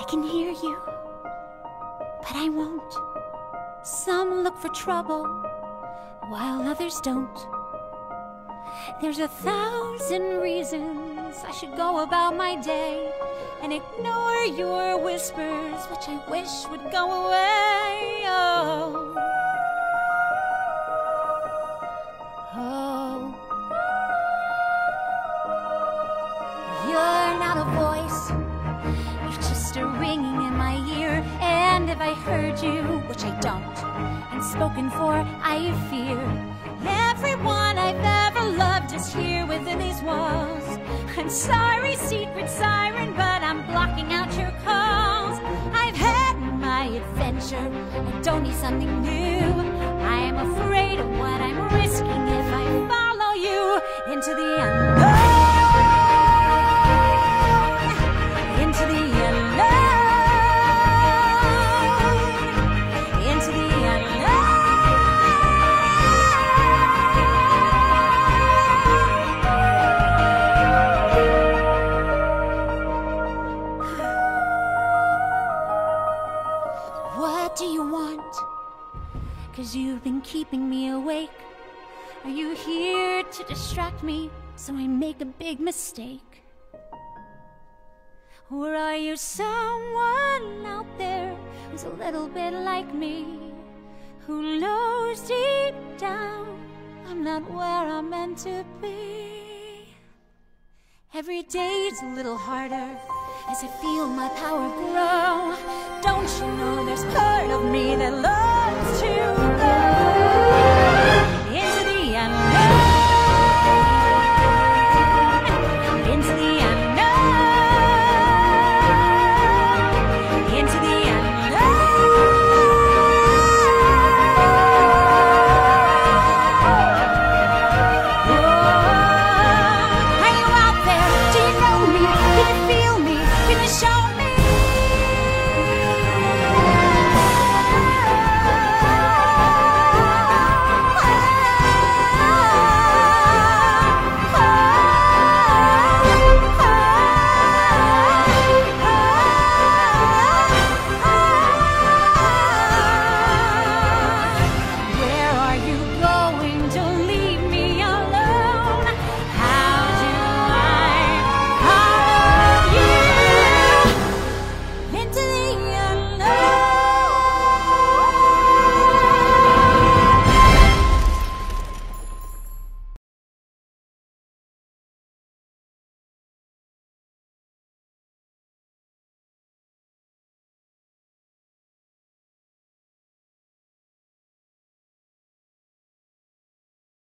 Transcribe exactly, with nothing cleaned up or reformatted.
can hear you, but I won't. Some look for trouble, while others don't. There's a thousand reasons I should go about my day and ignore your whispers, which I wish would go away. Oh, oh. You're not a voice, you're just a ringing in my ear. And if I heard you, which I don't, and spoken for, I fear. Everyone I've ever loved is here within these walls. I'm sorry, secret siren, but I'm blocking out your calls. I've had my adventure, I don't need something new. I am afraid of what I'm risking if I follow you into the unknown. Into the unknown. Into the What do you want? 'Cause you've been keeping me awake. Are you here to distract me so I make a big mistake? Or are you someone out there who's a little bit like me, who knows deep down I'm not where I'm meant to be? Every day's a little harder as I feel my power grow. Don't you know there's part of me that loves to go?